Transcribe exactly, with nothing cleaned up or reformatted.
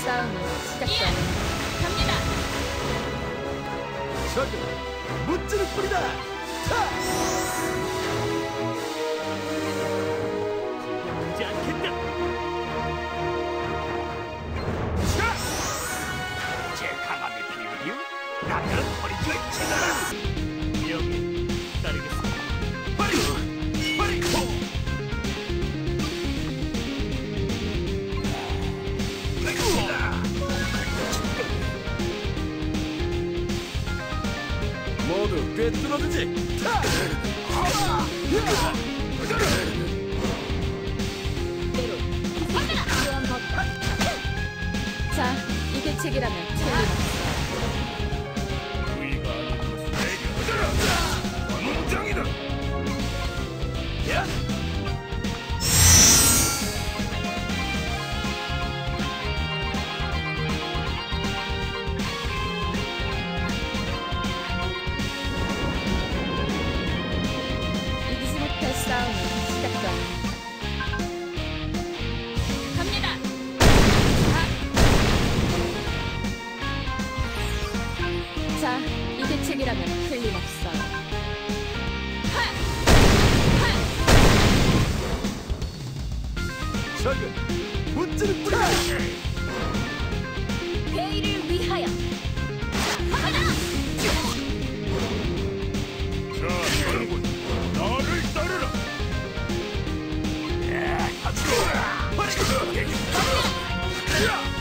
싸움이 시작됩니다. 갑니다. 적은 무찌를 뿌리다. 차! 보지 않겠다. 차! 제 강함의 비밀이요? 나는 버리지 않잖아. 명예 따르겠습니다. 빨리! 빨리! 호! 모두 꿰뚫어주지. 자, 이게 책이라면 틀림없어. 우리가 내게 무장이다. 야! 이기지 못할 싸움이 시작됩니다. 갑니다. 자, 이게 책이라면 틀림없어요. 적은 무찌를 뿌리다. 회의를 위하여. 자, 여러분, 나를 따르라. 야, 같이 놀아. 빨리. 야!